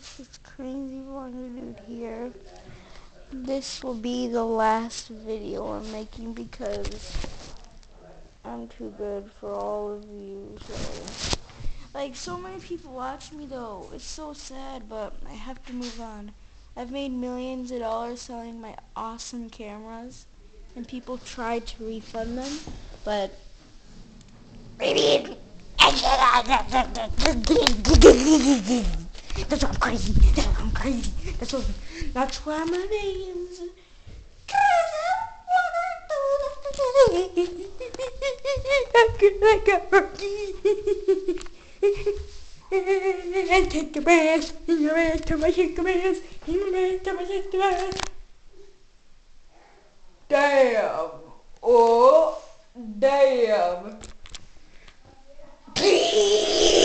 There's this crazy blonde dude here. This will be the last video I'm making because I'm too good for all of you. So, like, so many people watch me though. It's so sad, but I have to move on. I've made millions of dollars selling my awesome cameras, and people tried to refund them, but that's why I'm crazy. That's why I'm crazy. That's why my name's and take your ass, in your ass, come on, take your ass, in your ass, come on, take your ass. Damn. Oh, damn.